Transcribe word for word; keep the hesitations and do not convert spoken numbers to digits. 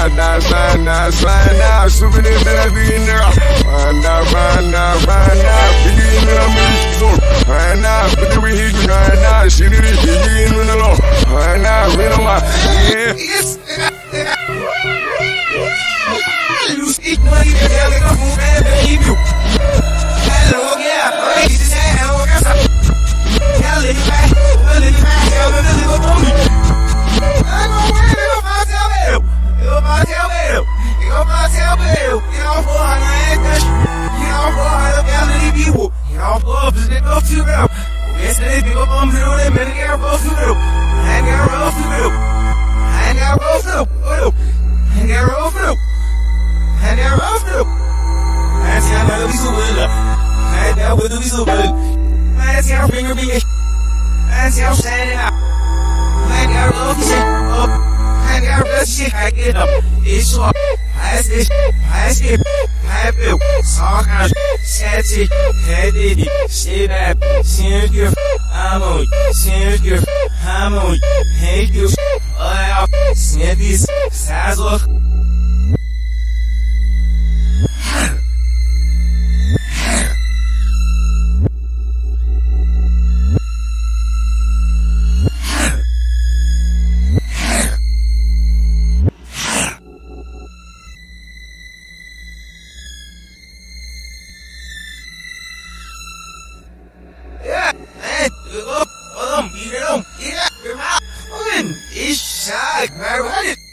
Find out, find out, find out. Stupid is that I be in there. Find out, find out, find out. Biggie in the middle. Find out, but then we hit you. Find out, shit it is. Biggie in the law. Find out, we know why. Yeah. You speak money, the hell they gon' move and believe you. Hello, yeah, I just said hello, got some. Hell, if you back, well, if you back, hell, then they go on me. I go away, they gon' find tell me. They gon' find tell me. They gon' find tell me. Get off for a hundred and get off for a hundred and people. Get off for a hundred and go to them. Yes, they big up on me, they better get off to them. I ain't got roll to them. I ain't got roll to them. I ain't got roll to them. And they're rough too. I see how we so well. I know we'll be so well. I see our finger be. I see how standing up. I got rough shit up. I got rough shit. I get up. It's so. I see. I see. I feel. Sock on. Set it. Head it. Stay back. Send you. I'm on. Send you. I'm on. Hey you. Oh, send this. Size look. Get up, um, get up, get up, your mouth, it's shy, I run it.